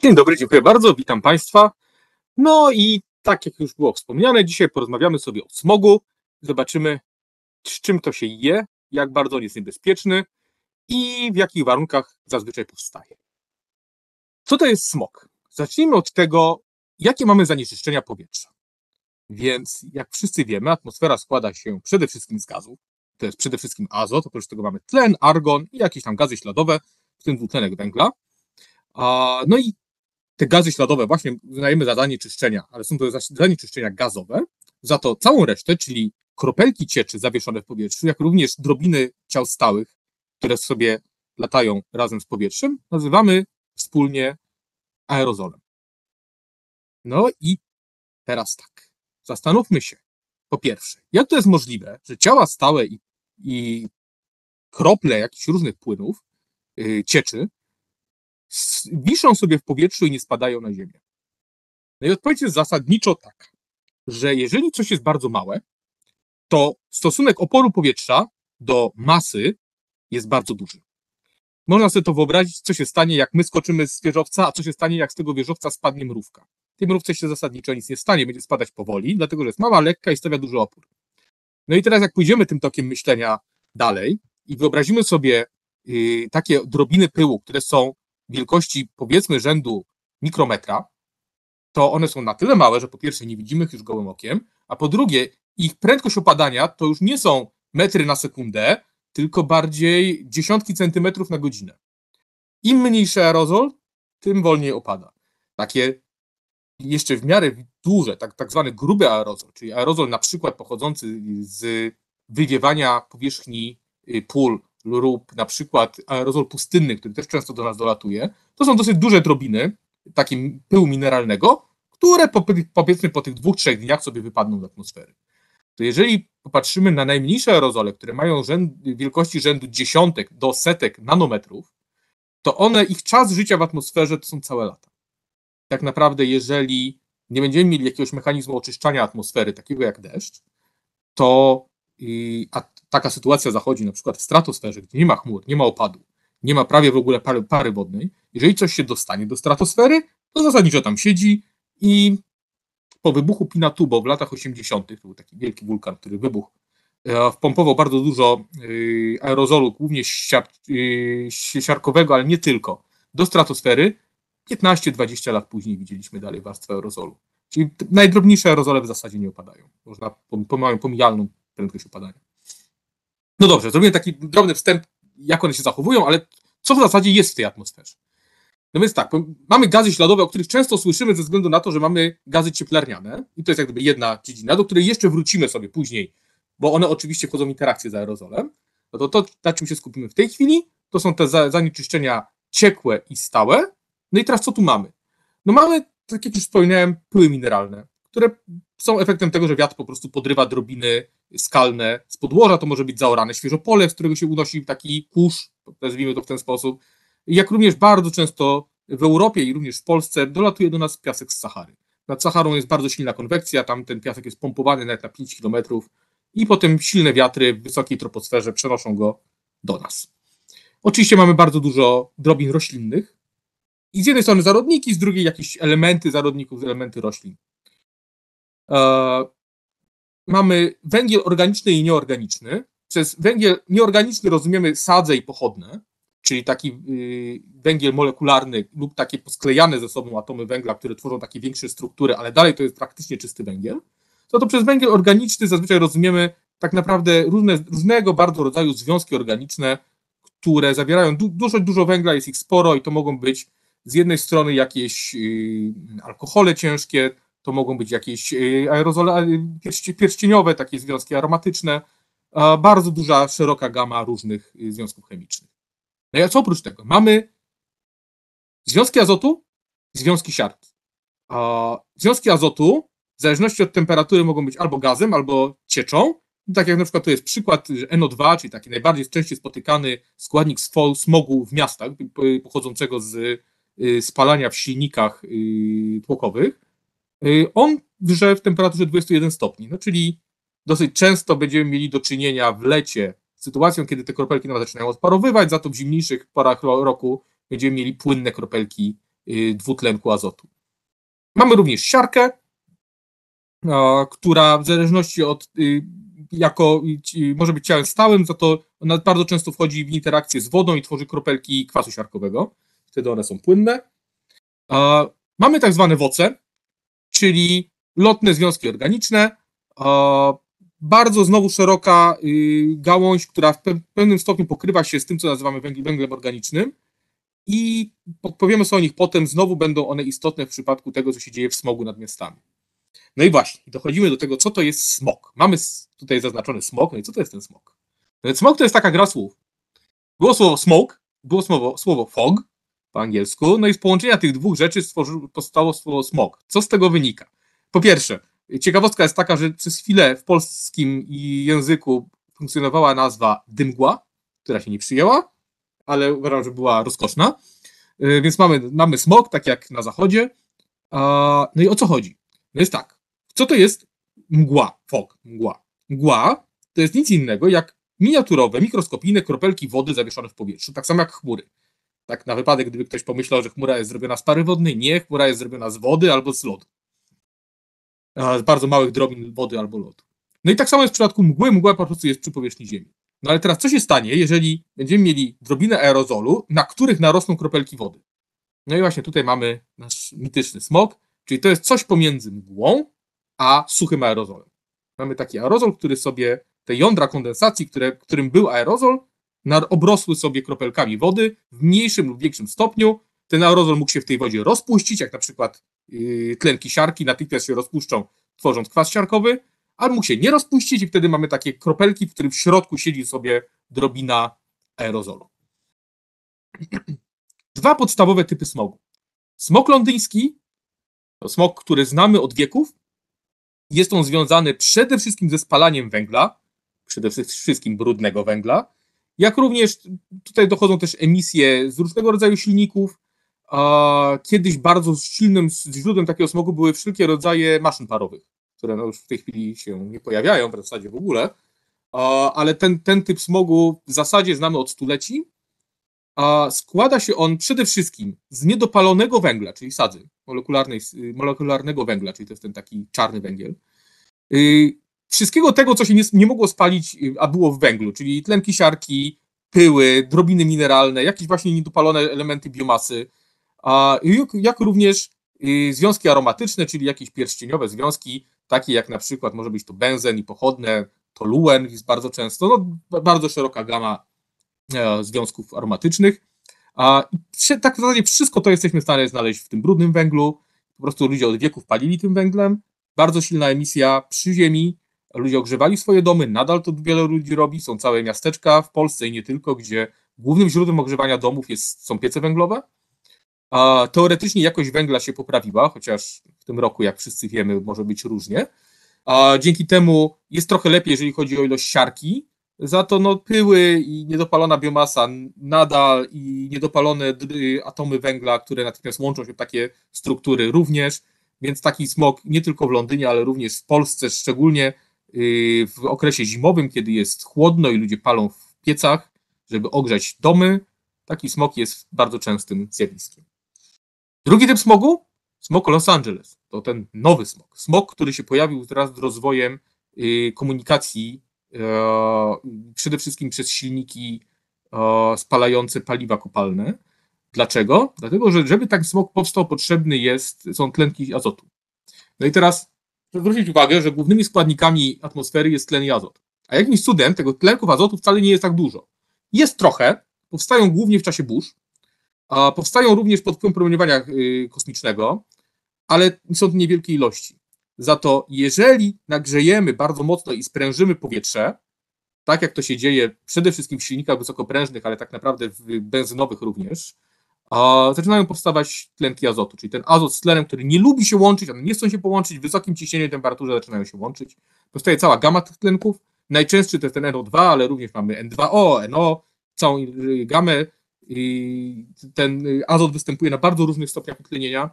Dzień dobry, dziękuję bardzo, witam Państwa. No i tak jak już było wspomniane, dzisiaj porozmawiamy sobie o smogu. Zobaczymy, z czym to się je, jak bardzo on jest niebezpieczny i w jakich warunkach zazwyczaj powstaje. Co to jest smog? Zacznijmy od tego, jakie mamy zanieczyszczenia powietrza. Więc jak wszyscy wiemy, atmosfera składa się przede wszystkim z gazów. To jest przede wszystkim azot, oprócz tego mamy tlen, argon i jakieś tam gazy śladowe, w tym dwutlenek węgla. No i te gazy śladowe właśnie uznajemy za zanieczyszczenia, ale są to zanieczyszczenia gazowe. Za to całą resztę, czyli kropelki cieczy zawieszone w powietrzu, jak również drobiny ciał stałych, które sobie latają razem z powietrzem, nazywamy wspólnie aerozolem. No i teraz tak, zastanówmy się, po pierwsze, jak to jest możliwe, że ciała stałe i krople jakichś różnych płynów, cieczy, wiszą sobie w powietrzu i nie spadają na ziemię. No i odpowiedź jest zasadniczo taka, że jeżeli coś jest bardzo małe, to stosunek oporu powietrza do masy jest bardzo duży. Można sobie to wyobrazić, co się stanie, jak my skoczymy z wieżowca, a co się stanie, jak z tego wieżowca spadnie mrówka. Tej mrówce się zasadniczo nic nie stanie, będzie spadać powoli, dlatego że jest mała, lekka i stawia duży opór. No i teraz jak pójdziemy tym tokiem myślenia dalej i wyobrazimy sobie takie drobiny pyłu, które są wielkości powiedzmy rzędu mikrometra, to one są na tyle małe, że po pierwsze nie widzimy ich już gołym okiem, a po drugie ich prędkość opadania to już nie są metry na sekundę, tylko bardziej dziesiątki centymetrów na godzinę. Im mniejszy aerozol, tym wolniej opada. Takie jeszcze w miarę duże, tak zwany gruby aerozol, czyli aerozol na przykład pochodzący z wywiewania powierzchni pól lub na przykład aerozol pustynny, który też często do nas dolatuje, to są dosyć duże drobiny takiego pyłu mineralnego, które powiedzmy po tych 2-3 dniach sobie wypadną z atmosfery. To jeżeli popatrzymy na najmniejsze aerozole, które mają wielkości rzędu dziesiątek do setek nanometrów, to ich czas życia w atmosferze to są całe lata. Tak naprawdę, jeżeli nie będziemy mieli jakiegoś mechanizmu oczyszczania atmosfery, takiego jak deszcz, a taka sytuacja zachodzi na przykład w stratosferze, gdzie nie ma chmur, nie ma opadu, nie ma prawie w ogóle pary wodnej, jeżeli coś się dostanie do stratosfery, to zasadniczo tam siedzi i po wybuchu Pinatubo w latach 80., to był taki wielki wulkan, który wybuchł, wpompował bardzo dużo aerozolu, głównie siarkowego, ale nie tylko, do stratosfery. 15-20 lat później widzieliśmy dalej warstwę aerozolu. Czyli najdrobniejsze aerozole w zasadzie nie opadają. Mają pomijalną prędkość opadania. No dobrze, zrobiłem taki drobny wstęp, jak one się zachowują, ale co w zasadzie jest w tej atmosferze? No więc tak, mamy gazy śladowe, o których często słyszymy ze względu na to, że mamy gazy cieplarniane i to jest jak gdyby jedna dziedzina, do której jeszcze wrócimy sobie później, bo one oczywiście wchodzą w interakcję z aerozolem. No to na czym się skupimy w tej chwili, to są te zanieczyszczenia ciekłe i stałe. No i teraz co tu mamy? No mamy, tak jak już wspomniałem, pyły mineralne, które są efektem tego, że wiatr po prostu podrywa drobiny skalne z podłoża, to może być zaorane świeżo pole, z którego się unosi taki kurz, nazwijmy to w ten sposób. Jak również bardzo często w Europie i również w Polsce dolatuje do nas piasek z Sahary. Nad Saharą jest bardzo silna konwekcja, tam ten piasek jest pompowany nawet na 5 kilometrów i potem silne wiatry w wysokiej troposferze przenoszą go do nas. Oczywiście mamy bardzo dużo drobin roślinnych i z jednej strony zarodniki, z drugiej jakieś elementy zarodników, elementy roślin. Mamy węgiel organiczny i nieorganiczny. Przez węgiel nieorganiczny rozumiemy sadze i pochodne, czyli taki węgiel molekularny lub takie posklejane ze sobą atomy węgla, które tworzą takie większe struktury, ale dalej to jest praktycznie czysty węgiel. To przez węgiel organiczny zazwyczaj rozumiemy tak naprawdę różnego bardzo rodzaju związki organiczne, które zawierają dużo węgla, jest ich sporo i to mogą być z jednej strony jakieś alkohole ciężkie, to mogą być jakieś aerozole pierścieniowe, takie związki aromatyczne, bardzo duża, szeroka gama różnych związków chemicznych. No i co oprócz tego? Mamy związki azotu, związki siarki. Związki azotu w zależności od temperatury mogą być albo gazem, albo cieczą. Tak jak na przykład to jest przykład NO2, czyli taki najbardziej częściej spotykany składnik smogu w miastach, pochodzącego z spalania w silnikach tłokowych. On grze w temperaturze 21 stopni, no czyli dosyć często będziemy mieli do czynienia w lecie z sytuacją, kiedy te kropelki nawet zaczynają odparowywać, za to w zimniejszych porach roku będziemy mieli płynne kropelki dwutlenku azotu. Mamy również siarkę, która w zależności od może być ciałem stałym, za to ona bardzo często wchodzi w interakcję z wodą i tworzy kropelki kwasu siarkowego. Wtedy one są płynne. Mamy tak zwane woce, czyli lotne związki organiczne. Bardzo znowu szeroka gałąź, która w pewnym stopniu pokrywa się z tym, co nazywamy węglem organicznym. I powiemy sobie o nich potem, znowu będą one istotne w przypadku tego, co się dzieje w smogu nad miastami. No i właśnie, dochodzimy do tego, co to jest smog. Mamy tutaj zaznaczony smog, no i co to jest ten smog? No smog to jest taka gra słów. Było słowo smoke, było słowo fog po angielsku, no i z połączenia tych dwóch rzeczy powstało słowo smog. Co z tego wynika? Po pierwsze, ciekawostka jest taka, że przez chwilę w polskim języku funkcjonowała nazwa dymgła, która się nie przyjęła, ale uważam, że była rozkoszna. Więc mamy smog, tak jak na zachodzie. No i o co chodzi? No jest tak. Co to jest mgła? Fog, mgła. Mgła to jest nic innego jak miniaturowe, mikroskopijne kropelki wody zawieszone w powietrzu, tak samo jak chmury. Tak na wypadek, gdyby ktoś pomyślał, że chmura jest zrobiona z pary wodnej, nie, chmura jest zrobiona z wody albo z lodu. Z bardzo małych drobin wody albo lodu. No i tak samo jest w przypadku mgły, mgła po prostu jest przy powierzchni Ziemi. No ale teraz co się stanie, jeżeli będziemy mieli drobinę aerozolu, na których narosną kropelki wody? No i właśnie tutaj mamy nasz mityczny smog, czyli to jest coś pomiędzy mgłą a suchym aerozolem. Mamy taki aerozol, który sobie, te jądra kondensacji, którym był aerozol, obrosły sobie kropelkami wody w mniejszym lub większym stopniu. Ten aerozol mógł się w tej wodzie rozpuścić, jak na przykład tlenki siarki natychmiast się rozpuszczą, tworząc kwas siarkowy, ale mógł się nie rozpuścić i wtedy mamy takie kropelki, w których w środku siedzi sobie drobina aerozolu. Dwa podstawowe typy smogu. Smog londyński to smog, który znamy od wieków. Jest on związany przede wszystkim ze spalaniem węgla, przede wszystkim brudnego węgla, jak również tutaj dochodzą też emisje z różnego rodzaju silników. Kiedyś bardzo silnym źródłem takiego smogu były wszelkie rodzaje maszyn parowych, które no już w tej chwili się nie pojawiają w zasadzie w ogóle, ale ten typ smogu w zasadzie znamy od stuleci. Składa się on przede wszystkim z niedopalonego węgla, czyli sadzy molekularnego węgla, czyli to jest ten taki czarny węgiel. Wszystkiego tego, co się nie mogło spalić, a było w węglu, czyli tlenki siarki, pyły, drobiny mineralne, jakieś właśnie niedopalone elementy biomasy, jak również związki aromatyczne, czyli jakieś pierścieniowe związki, takie jak na przykład może być to benzen i pochodne, toluen jest bardzo często, bardzo szeroka gama związków aromatycznych. Tak w zasadzie wszystko to jesteśmy w stanie znaleźć w tym brudnym węglu. Po prostu ludzie od wieków palili tym węglem. Bardzo silna emisja przy ziemi. Ludzie ogrzewali swoje domy, nadal to wiele ludzi robi. Są całe miasteczka w Polsce i nie tylko, gdzie głównym źródłem ogrzewania domów są piece węglowe. Teoretycznie jakość węgla się poprawiła, chociaż w tym roku, jak wszyscy wiemy, może być różnie. Dzięki temu jest trochę lepiej, jeżeli chodzi o ilość siarki. Za to pyły i niedopalona biomasa nadal i niedopalone atomy węgla, które natychmiast łączą się w takie struktury również, więc taki smog nie tylko w Londynie, ale również w Polsce, szczególnie w okresie zimowym, kiedy jest chłodno i ludzie palą w piecach, żeby ogrzać domy, taki smog jest bardzo częstym zjawiskiem. Drugi typ smogu? Smog Los Angeles. To ten nowy smog. Smog, który się pojawił wraz z rozwojem komunikacji, przede wszystkim przez silniki spalające paliwa kopalne. Dlaczego? Dlatego, że żeby tak smog powstał, potrzebny są tlenki azotu. No i teraz proszę zwrócić uwagę, że głównymi składnikami atmosfery jest tlen i azot. A jakimś cudem tego tlenków azotu wcale nie jest tak dużo. Jest trochę, powstają głównie w czasie burz, powstają również pod wpływem promieniowania kosmicznego, ale są to niewielkie ilości. Za to jeżeli nagrzejemy bardzo mocno i sprężymy powietrze, tak jak to się dzieje przede wszystkim w silnikach wysokoprężnych, ale tak naprawdę w benzynowych również, zaczynają powstawać tlenki azotu, czyli ten azot z tlenem, który nie lubi się łączyć, one nie chcą się połączyć, w wysokim ciśnieniu i temperaturze zaczynają się łączyć. Powstaje cała gama tych tlenków. Najczęstszy to jest ten NO2, ale również mamy N2O, NO, całą gamę. I ten azot występuje na bardzo różnych stopniach utlenienia.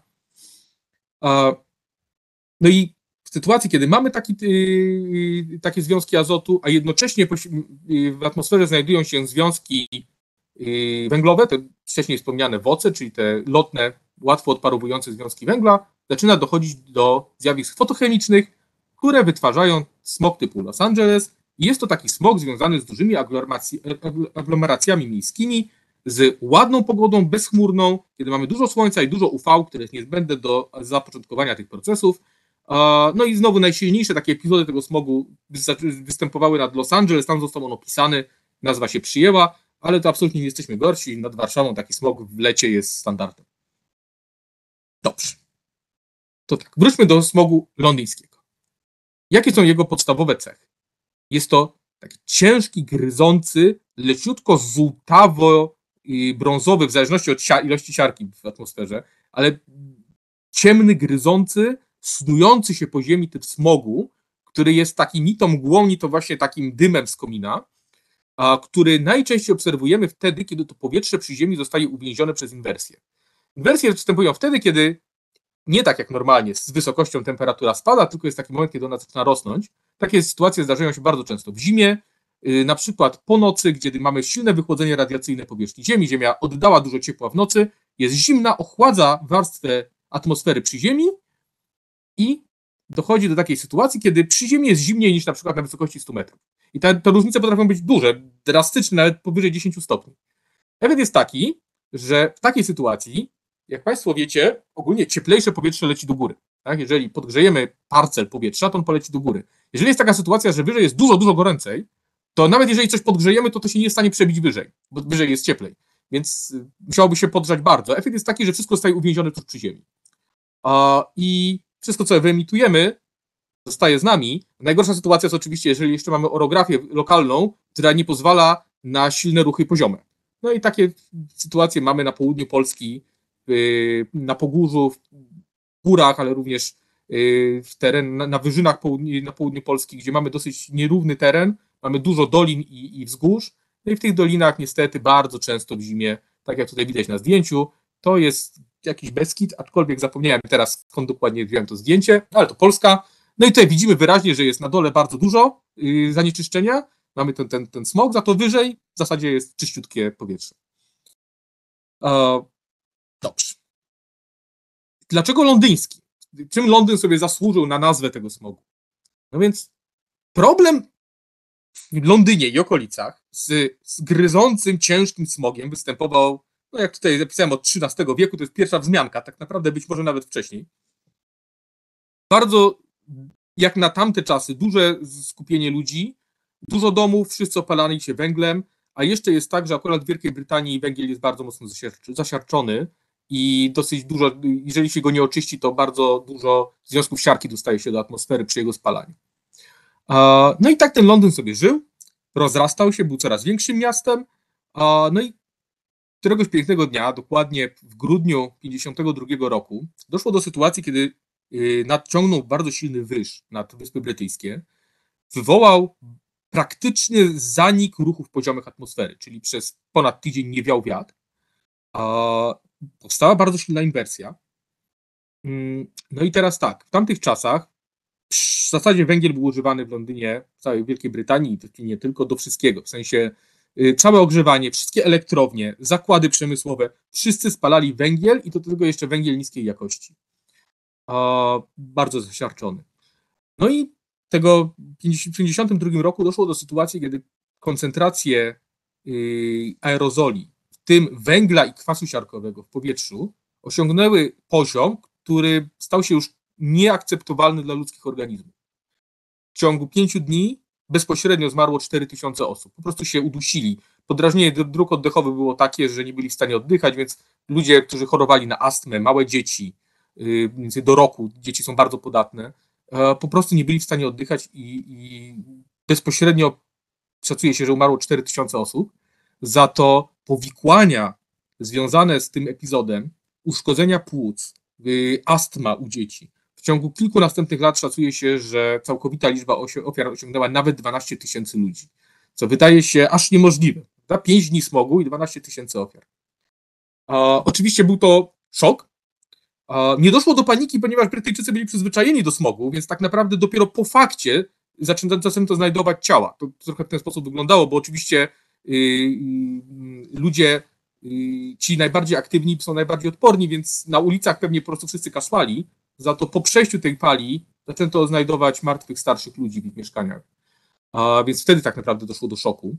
No i w sytuacji, kiedy mamy takie związki azotu, a jednocześnie w atmosferze znajdują się związki węglowe, te wcześniej wspomniane WOC-y, czyli te lotne, łatwo odparowujące związki węgla, zaczyna dochodzić do zjawisk fotochemicznych, które wytwarzają smog typu Los Angeles. I jest to taki smog związany z dużymi aglomeracjami miejskimi, z ładną pogodą, bezchmurną, kiedy mamy dużo słońca i dużo UV, które jest niezbędne do zapoczątkowania tych procesów. No i znowu najsilniejsze takie epizody tego smogu występowały nad Los Angeles, tam został on opisany, nazwa się przyjęła, ale to absolutnie nie jesteśmy gorsi, nad Warszawą taki smog w lecie jest standardem. Dobrze. To tak, wróćmy do smogu londyńskiego. Jakie są jego podstawowe cechy? Jest to taki ciężki, gryzący, leciutko żółtawo-brązowy, w zależności od ilości siarki w atmosferze, ale ciemny, gryzący, snujący się po ziemi typ smogu, który jest taki ni to mgłą, ni to właśnie takim dymem z komina, który najczęściej obserwujemy wtedy, kiedy to powietrze przy ziemi zostaje uwięzione przez inwersję. Inwersje występują wtedy, kiedy nie tak jak normalnie z wysokością temperatura spada, tylko jest taki moment, kiedy ona zaczyna rosnąć. Takie sytuacje zdarzają się bardzo często w zimie, na przykład po nocy, kiedy mamy silne wychłodzenie radiacyjne powierzchni Ziemi, Ziemia oddała dużo ciepła w nocy, jest zimna, ochładza warstwę atmosfery przy Ziemi i dochodzi do takiej sytuacji, kiedy przy Ziemi jest zimniej niż na przykład na wysokości 100 metrów. I te różnice potrafią być duże, drastyczne, nawet powyżej 10 stopni. Efekt jest taki, że w takiej sytuacji, jak Państwo wiecie, ogólnie cieplejsze powietrze leci do góry. Tak? Jeżeli podgrzejemy parcel powietrza, to on poleci do góry. Jeżeli jest taka sytuacja, że wyżej jest dużo, dużo goręcej, to nawet jeżeli coś podgrzejemy, to się nie jest w stanie przebić wyżej, bo wyżej jest cieplej. Więc musiałoby się podgrzać bardzo. Efekt jest taki, że wszystko zostaje uwięzione tuż przy ziemi. I wszystko, co wyemitujemy, zostaje z nami. Najgorsza sytuacja jest oczywiście, jeżeli jeszcze mamy orografię lokalną, która nie pozwala na silne ruchy poziome. No i takie sytuacje mamy na południu Polski, na Pogórzu, w górach, ale również na wyżynach na południu Polski, gdzie mamy dosyć nierówny teren, mamy dużo dolin i wzgórz. No i w tych dolinach niestety bardzo często w zimie, tak jak tutaj widać na zdjęciu, to jest jakiś Beskid, aczkolwiek zapomniałem teraz, skąd dokładnie wziąłem to zdjęcie, ale to Polska. No i tutaj widzimy wyraźnie, że jest na dole bardzo dużo zanieczyszczenia, mamy ten smog, za to wyżej w zasadzie jest czyściutkie powietrze. Dobrze. Dlaczego londyński? Czym Londyn sobie zasłużył na nazwę tego smogu? No więc problem w Londynie i okolicach z gryzącym, ciężkim smogiem występował, no jak tutaj zapisałem, od XIII wieku, to jest pierwsza wzmianka, tak naprawdę być może nawet wcześniej. Bardzo, jak na tamte czasy, duże skupienie ludzi, dużo domów, wszyscy opalali się węglem, a jeszcze jest tak, że akurat w Wielkiej Brytanii węgiel jest bardzo mocno zasiarczony i dosyć dużo, jeżeli się go nie oczyści, to bardzo dużo związków siarki dostaje się do atmosfery przy jego spalaniu. No i tak ten Londyn sobie żył, rozrastał się, był coraz większym miastem, no i któregoś pięknego dnia, dokładnie w grudniu 1952 roku, doszło do sytuacji, kiedy nadciągnął bardzo silny wyż nad Wyspy Brytyjskie, wywołał praktyczny zanik ruchów poziomych atmosfery, czyli przez ponad tydzień nie wiał wiatr. Powstała bardzo silna inwersja. No i teraz tak, w tamtych czasach w zasadzie węgiel był używany w Londynie, w całej Wielkiej Brytanii i nie tylko, do wszystkiego, w sensie całe ogrzewanie, wszystkie elektrownie, zakłady przemysłowe, wszyscy spalali węgiel i do tego jeszcze węgiel niskiej jakości. Bardzo zasiarczony. No i w 1952 roku doszło do sytuacji, kiedy koncentracje aerozoli, w tym węgla i kwasu siarkowego w powietrzu, osiągnęły poziom, który stał się już nieakceptowalny dla ludzkich organizmów. W ciągu 5 dni bezpośrednio zmarło 4000 osób. Po prostu się udusili. Podrażnienie dróg oddechowych było takie, że nie byli w stanie oddychać, więc ludzie, którzy chorowali na astmę, małe dzieci, mniej więcej do roku, dzieci są bardzo podatne, po prostu nie byli w stanie oddychać i bezpośrednio szacuje się, że umarło 4000 osób. Za to powikłania związane z tym epizodem, uszkodzenia płuc, astma u dzieci, w ciągu kilku następnych lat szacuje się, że całkowita liczba ofiar osiągnęła nawet 12 000 ludzi, co wydaje się aż niemożliwe. 5 dni smogu i 12 000 ofiar. Oczywiście był to szok. Nie doszło do paniki, ponieważ Brytyjczycy byli przyzwyczajeni do smogu, więc tak naprawdę dopiero po fakcie zaczęto znajdować ciała. To trochę w ten sposób wyglądało, bo oczywiście ludzie, ci najbardziej aktywni są najbardziej odporni, więc na ulicach pewnie po prostu wszyscy kaszlali. Za to po przejściu tej fali zaczęto znajdować martwych starszych ludzi w ich mieszkaniach. Więc wtedy tak naprawdę doszło do szoku.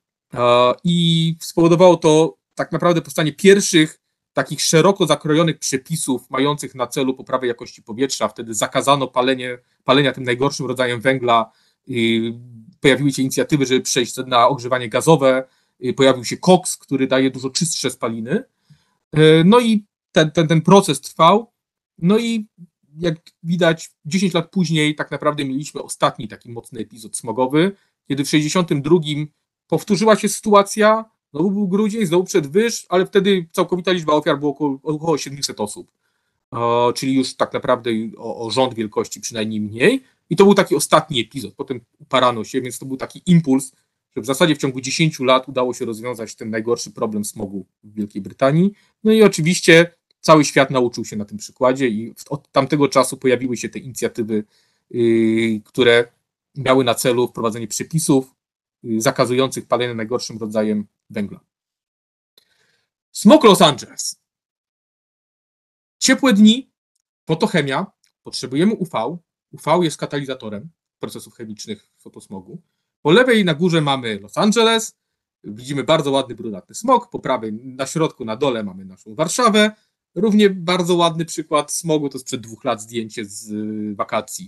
I spowodowało to tak naprawdę powstanie pierwszych takich szeroko zakrojonych przepisów mających na celu poprawę jakości powietrza. Wtedy zakazano palenia tym najgorszym rodzajem węgla. Pojawiły się inicjatywy, żeby przejść na ogrzewanie gazowe. Pojawił się koks, który daje dużo czystsze spaliny. No i ten proces trwał. No i jak widać 10 lat później tak naprawdę mieliśmy ostatni taki mocny epizod smogowy, kiedy w 1962 powtórzyła się sytuacja, znowu był grudzień, znowu przedwyż, ale wtedy całkowita liczba ofiar było około 700 osób, czyli już tak naprawdę o rząd wielkości przynajmniej mniej. I to był taki ostatni epizod, potem uparano się, więc to był taki impuls, że w zasadzie w ciągu 10 lat udało się rozwiązać ten najgorszy problem smogu w Wielkiej Brytanii. No i oczywiście cały świat nauczył się na tym przykładzie i od tamtego czasu pojawiły się te inicjatywy, które miały na celu wprowadzenie przepisów zakazujących palenia najgorszym rodzajem węgla. Smog Los Angeles. Ciepłe dni, fotochemia, potrzebujemy UV. UV jest katalizatorem procesów chemicznych fotosmogu. Po lewej na górze mamy Los Angeles, widzimy bardzo ładny, brunatny smog, po prawej na środku, na dole mamy naszą Warszawę. Równie bardzo ładny przykład smogu, to sprzed 2 lat zdjęcie z wakacji.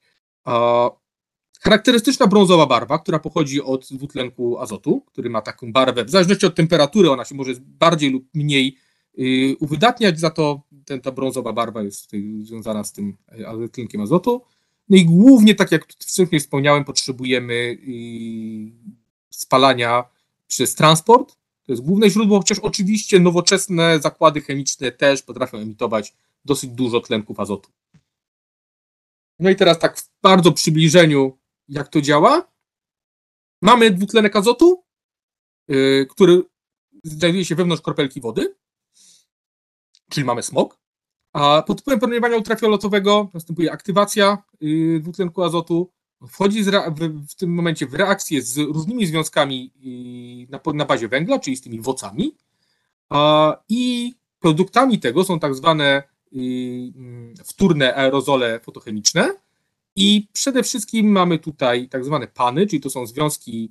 Charakterystyczna brązowa barwa, która pochodzi od dwutlenku azotu, który ma taką barwę, w zależności od temperatury ona się może bardziej lub mniej uwydatniać, za to ta brązowa barwa jest związana z tym dwutlenkiem azotu. No i głównie, tak jak wcześniej wspomniałem, potrzebujemy spalania przez transport. To jest główne źródło, chociaż oczywiście nowoczesne zakłady chemiczne też potrafią emitować dosyć dużo tlenków azotu. No i teraz tak w bardzo przybliżeniu, jak to działa. Mamy dwutlenek azotu, który znajduje się wewnątrz kropelki wody, czyli mamy smog. A pod wpływem promieniowania ultrafioletowego następuje aktywacja dwutlenku azotu. Wchodzi w tym momencie w reakcję z różnymi związkami na bazie węgla, czyli z tymi wocami. I produktami tego są tak zwane wtórne aerozole fotochemiczne. I przede wszystkim mamy tutaj tak zwane pany, czyli to są związki,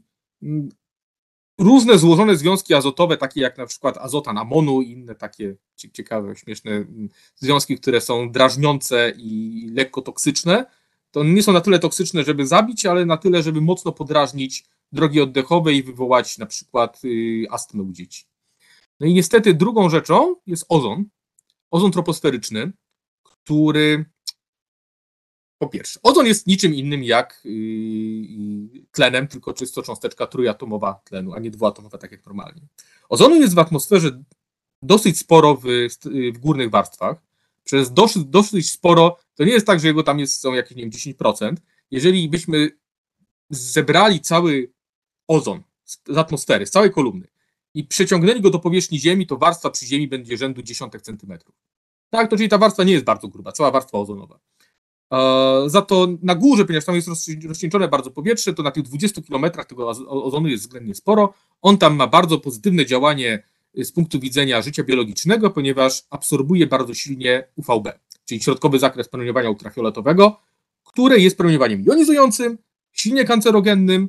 różne złożone związki azotowe, takie jak na przykład azotan amonu i inne takie ciekawe, śmieszne związki, które są drażniące i lekko toksyczne. To nie są na tyle toksyczne, żeby zabić, ale na tyle, żeby mocno podrażnić drogi oddechowe i wywołać na przykład astmę u dzieci. No i niestety drugą rzeczą jest ozon troposferyczny, który po pierwsze, ozon jest niczym innym jak tlenem, tylko czysto cząsteczka trójatomowa tlenu, a nie dwuatomowa, tak jak normalnie. Ozonu jest w atmosferze dosyć sporo w górnych warstwach. Przez dosyć sporo, to nie jest tak, że jego tam są jakieś, nie wiem, 10%. Jeżeli byśmy zebrali cały ozon z atmosfery, z całej kolumny i przeciągnęli go do powierzchni Ziemi, to warstwa przy Ziemi będzie rzędu dziesiątek centymetrów. Tak, to czyli ta warstwa nie jest bardzo gruba, cała warstwa ozonowa. Za to na górze, ponieważ tam jest rozcieńczone bardzo powietrze, to na tych 20 kilometrach tego ozonu jest względnie sporo. On tam ma bardzo pozytywne działanie z punktu widzenia życia biologicznego, ponieważ absorbuje bardzo silnie UVB, czyli środkowy zakres promieniowania ultrafioletowego, które jest promieniowaniem jonizującym, silnie kancerogennym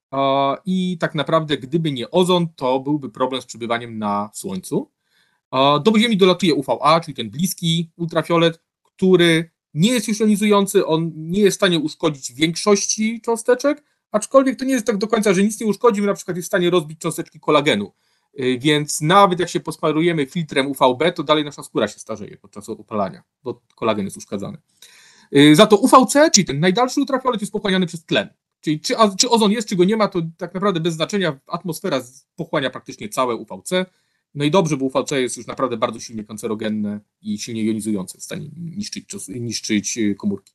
i tak naprawdę gdyby nie ozon, to byłby problem z przebywaniem na Słońcu. Do Ziemi dolatuje UVA, czyli ten bliski ultrafiolet, który nie jest już jonizujący, on nie jest w stanie uszkodzić większości cząsteczek, aczkolwiek to nie jest tak do końca, że nic nie uszkodzi, na przykład jest w stanie rozbić cząsteczki kolagenu, więc nawet jak się posmarujemy filtrem UVB, to dalej nasza skóra się starzeje podczas opalania, bo kolagen jest uszkadzany. Za to UVC, czyli ten najdalszy ultrafiolet, jest pochłaniany przez tlen. Czyli czy ozon jest, czy go nie ma, to tak naprawdę bez znaczenia, atmosfera pochłania praktycznie całe UVC. No i dobrze, bo UVC jest już naprawdę bardzo silnie kancerogenne i silnie jonizujące, w stanie niszczyć komórki.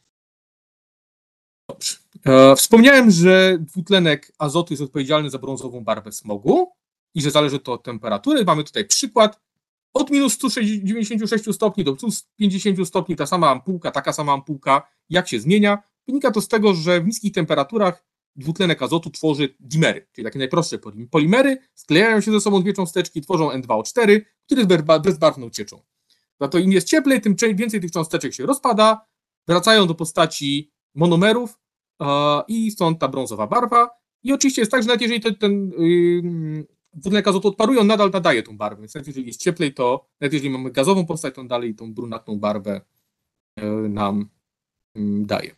Dobrze. Wspomniałem, że dwutlenek azotu jest odpowiedzialny za brązową barwę smogu i że zależy to od temperatury. Mamy tutaj przykład. Od minus 196 stopni do plus 50 stopni taka sama ampułka, jak się zmienia? Wynika to z tego, że w niskich temperaturach dwutlenek azotu tworzy dimery, czyli takie najprostsze polimery, sklejają się ze sobą dwie cząsteczki, tworzą N2O4, które jest bezbarwną cieczą. Za to im jest cieplej, tym więcej tych cząsteczek się rozpada, wracają do postaci monomerów i stąd ta brązowa barwa. I oczywiście jest tak, że nawet jeżeli ten dwutlenek azotu odparuje, on nadal nadaje tą barwę. Więc nawet jeżeli jest cieplej, to nawet jeżeli mamy gazową postać, to on dalej tą brunatną barwę nam daje.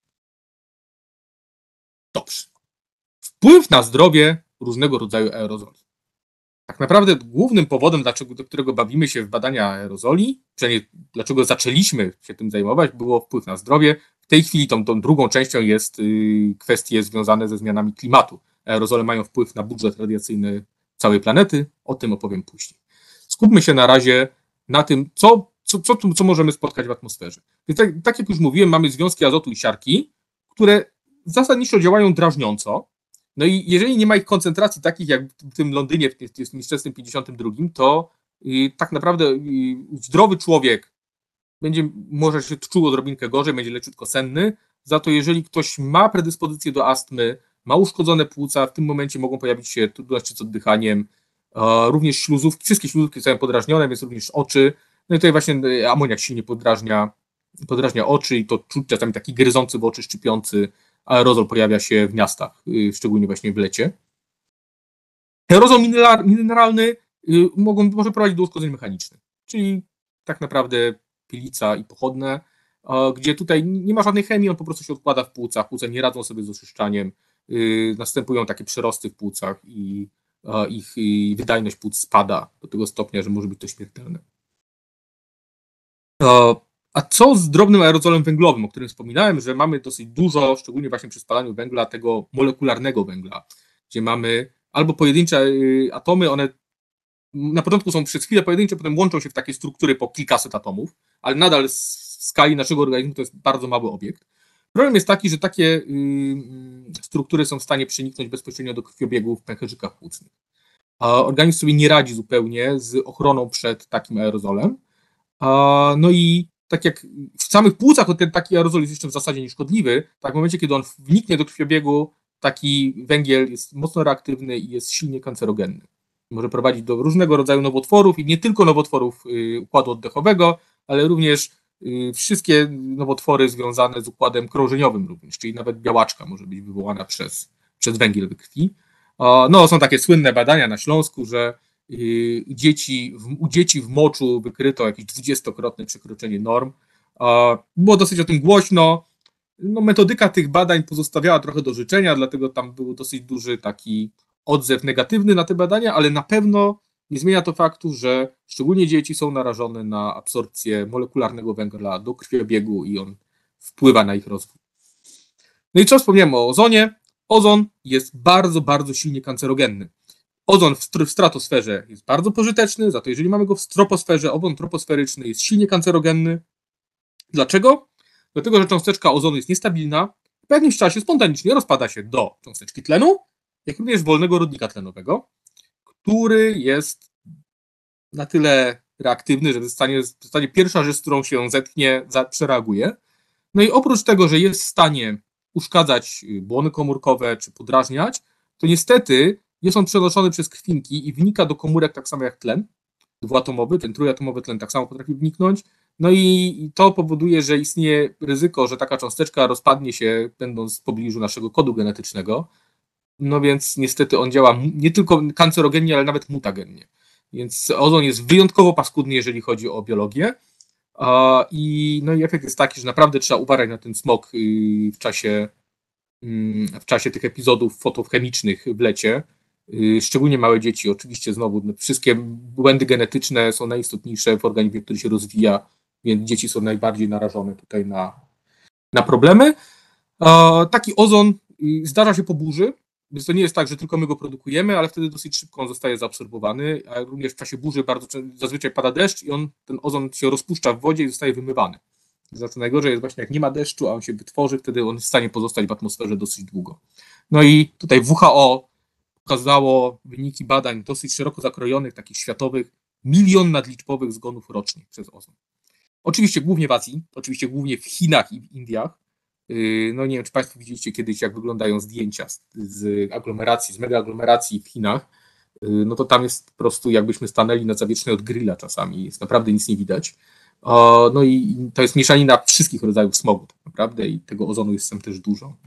Dobrze. Wpływ na zdrowie różnego rodzaju aerozoli. Tak naprawdę głównym powodem, do którego bawimy się w badania aerozoli, przynajmniej dlaczego zaczęliśmy się tym zajmować, było wpływ na zdrowie. W tej chwili tą drugą częścią jest kwestie związane ze zmianami klimatu. Aerozole mają wpływ na budżet radiacyjny całej planety, o tym opowiem później. Skupmy się na razie na tym, co możemy spotkać w atmosferze. Więc tak jak już mówiłem, mamy związki azotu i siarki, które zasadniczo działają drażniąco. No i jeżeli nie ma ich koncentracji takich jak w tym Londynie w 1952, to tak naprawdę zdrowy człowiek może się czuł odrobinkę gorzej, będzie leciutko senny. Za to jeżeli ktoś ma predyspozycję do astmy, ma uszkodzone płuca, w tym momencie mogą pojawić się trudności z oddychaniem, również śluzówki, wszystkie śluzówki są podrażnione, więc również oczy. No i tutaj właśnie amoniak silnie podrażnia oczy i to czuć czasami taki gryzący w oczy, szczypiący aerozol pojawia się w miastach, szczególnie właśnie w lecie. Aerozol mineralny może prowadzić do uszkodzeń mechanicznych, czyli tak naprawdę pilica i pochodne, gdzie tutaj nie ma żadnej chemii, on po prostu się odkłada w płucach, płuca nie radzą sobie z oczyszczaniem, następują takie przyrosty w płucach i ich wydajność płuc spada do tego stopnia, że może być to śmiertelne. A co z drobnym aerozolem węglowym, o którym wspominałem, że mamy dosyć dużo, szczególnie właśnie przy spalaniu węgla, tego molekularnego węgla, gdzie mamy albo pojedyncze atomy, one na początku są przez chwilę pojedyncze, potem łączą się w takie struktury po kilkaset atomów, ale nadal w skali naszego organizmu to jest bardzo mały obiekt. Problem jest taki, że takie struktury są w stanie przeniknąć bezpośrednio do krwiobiegu w pęcherzykach płucnych. A organizm sobie nie radzi zupełnie z ochroną przed takim aerozolem. No i tak jak w samych płucach taki aerozol jest jeszcze w zasadzie nieszkodliwy, tak w momencie, kiedy on wniknie do krwiobiegu, taki węgiel jest mocno reaktywny i jest silnie kancerogenny. Może prowadzić do różnego rodzaju nowotworów i nie tylko nowotworów układu oddechowego, ale również wszystkie nowotwory związane z układem krążeniowym również, czyli nawet białaczka może być wywołana przez węgiel we krwi. No, są takie słynne badania na Śląsku, że u dzieci w moczu wykryto jakieś 20-krotne przekroczenie norm. Było dosyć o tym głośno. No, metodyka tych badań pozostawiała trochę do życzenia, dlatego tam był dosyć duży taki odzew negatywny na te badania, ale na pewno nie zmienia to faktu, że szczególnie dzieci są narażone na absorpcję molekularnego węgla do krwiobiegu i on wpływa na ich rozwój. No i co wspomniałem o ozonie? Ozon jest bardzo, bardzo silnie kancerogenny. Ozon w stratosferze jest bardzo pożyteczny, za to jeżeli mamy go w troposferze, ozon troposferyczny jest silnie kancerogenny. Dlaczego? Dlatego, że cząsteczka ozonu jest niestabilna, w pewnym czasie spontanicznie rozpada się do cząsteczki tlenu, jak również wolnego rodnika tlenowego, który jest na tyle reaktywny, że zostanie pierwsza rzecz, z którą się zetknie, przereaguje. No i oprócz tego, że jest w stanie uszkadzać błony komórkowe czy podrażniać, to niestety jest on przenoszony przez krwinki i wnika do komórek tak samo jak tlen dwuatomowy, ten trójatomowy tlen tak samo potrafi wniknąć. No i to powoduje, że istnieje ryzyko, że taka cząsteczka rozpadnie się, będąc w pobliżu naszego kodu genetycznego. No więc niestety on działa nie tylko kancerogennie, ale nawet mutagennie. Więc ozon jest wyjątkowo paskudny, jeżeli chodzi o biologię. I efekt jest taki, że naprawdę trzeba uważać na ten smog w czasie tych epizodów fotochemicznych w lecie. Szczególnie małe dzieci, oczywiście znowu wszystkie błędy genetyczne są najistotniejsze w organizmie, który się rozwija, więc dzieci są najbardziej narażone tutaj na problemy. Taki ozon zdarza się po burzy, więc to nie jest tak, że tylko my go produkujemy, ale wtedy dosyć szybko on zostaje zaabsorbowany, a również w czasie burzy zazwyczaj pada deszcz i ten ozon się rozpuszcza w wodzie i zostaje wymywany. Za to najgorzej jest właśnie jak nie ma deszczu, a on się wytworzy, wtedy on jest w stanie pozostać w atmosferze dosyć długo. No i tutaj WHO pokazało wyniki badań dosyć szeroko zakrojonych, takich światowych, 1 000 000 nadliczbowych zgonów rocznie przez ozon. Oczywiście głównie w Azji, oczywiście głównie w Chinach i w Indiach, No nie wiem, czy Państwo widzieliście kiedyś, jak wyglądają zdjęcia z aglomeracji, z megaaglomeracji w Chinach. No to tam jest po prostu, jakbyśmy stanęli na Zawiecznej od grilla czasami, jest naprawdę nic nie widać. No i to jest mieszanina wszystkich rodzajów smogu tak naprawdę i tego ozonu jest tam też dużo.